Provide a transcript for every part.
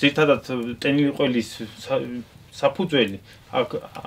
ძირითადად ტენილი ყველის საფუძველი აქ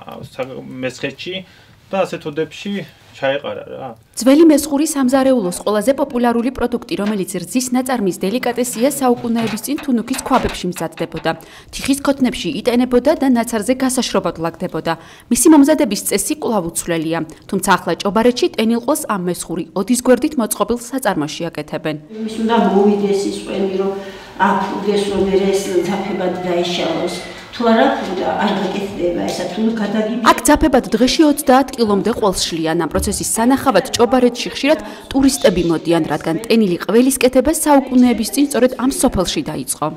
მესხეთში და ასეთ ოდებში ჩაეყარა რა. ძველი მესხური სამზარეულოს ყველაზე პოპულარული პროდუქტი, რომელიც რძის ნაწარმის დელიკატესია, საუკუნეების წინ თუნუქის ქვაბებში მზადდებოდა. თიხის ქოთნებში იტენებოდა და ნაცარზე გასაშრობად ლაგდებოდა. მისი მომზადების წესი კვლავ უცვლელია, თუმცა ახლა ჭობარეთში ტენილყოს ამ მესხური ოდის გვერდით მოწყობილ საწარმოში აკეთებენ. Ის უნდა მოვიდეს ის ყველი, რომ აქ უდეს რომ ეს ძაფებად დაიშალოს. თუ არა უნდა არ გაკეთდება ესა თუ გადაგიბი. აქ ძაფებად დღეში 30 კილომდე ყველს შლიან. ამ პროცესის სანახავად ჭობარეთში ხშირად ტურისტები მოდიან, რადგან ტენილი ყველის კეთება საუკუნეების წინ სწორედ ამ სოფელში დაიწყო.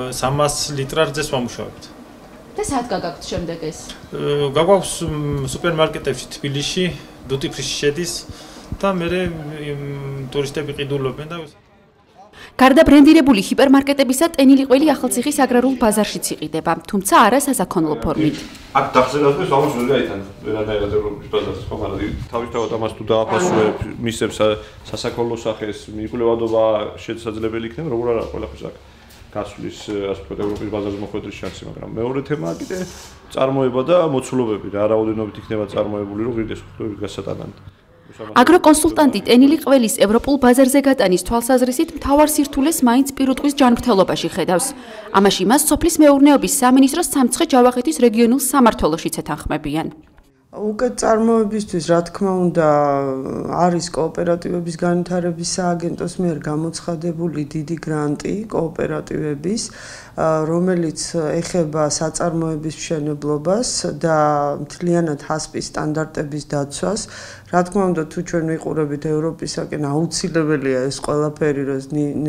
300 ლიტრ რძეს ვამუშავებთ. და სად გაგაქვთ შემდეგ ეს? გაგვაქვს სუპერმარკეტებში თბილისში, დუტიფრიში შედის და მე ტურისტები ყიდულობენ და გარდა ბრენდირებული ჰიპერმარკეტებისა, ტენილი ყველი ახალციხის აგრარულ ბაზარშიც იყიდება, თუმცა არა სასაქონლო ფორმით. აქ დახსენებას ამას ვერ გაიტანს ვერანაირად ევროპის ბაზარს, ხო, მაგრამ თავისთავად ამას თუ დააფასურებ, მისცემს სასაქონლო სახეს, მიკვლევადობა შესაძლებელი იქნება, როგორ არა ყველაფერს აქ გასვლის, ასე ვთქვათ, ევროპის ბაზარზე მოხვედრის შანსი, მაგრამ მეორე თემაა კიდე წარმოება და მოცულობები, რა რაოდენობით იქნება წარმოებული, რომ ღირდეს ხვდებით გასატანად. აგროკონსულტანტი ტენილი ყველის ევროპულ ბაზარზე გატანის თვალსაზრისით მთავარ სირთულეს მაინც პირუტყვის ჯანმრთელობაში ხედავს. ამაში მას სოფლის მეურნეობის სამინისტროს სამცხე-ჯავახეთის რეგიონულ სამმართველოშიც ეთანხმებიან. უკეთ წარმოებისთვის, რა თქმა უნდა, არის კოოპერატივების განვითარების სააგენტოს მიერ გამოცხადებული დიდი გრანტი კოოპერატივების, რომელიც ეხება საწარმოების მშენებლობას და მთლიანად ჰასპის სტანდარტების დაცვას. რა თქმა უნდა, თუ ჩვენ ვიყურებით ევროპისაკენ, აუცილებელია ეს ყველაფერი, რომ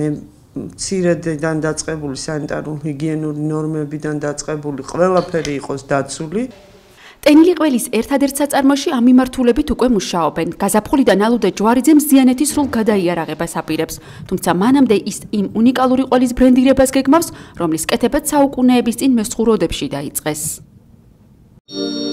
მცირედიდან დაწყებული სანიტარულ-ჰიგიენური ნორმებიდან დაწყებული ყველაფერი იყოს დაცული. ტენილი ყველის ერთადერთ საწარმოში ამ მიმართულებით უკვე მუშაობენ. გაზაფხულიდან ალუდე ჯვარიძემ ზიანეთის სრულ გადაიარაღებას აპირებს, თუმცა მანამდე ის იმ უნიკალური ყველის ბრენდირებას გეგმავს, რომლის კეთებაც საუკუნეების წინ მესხურ ოდებში დაიწყეს.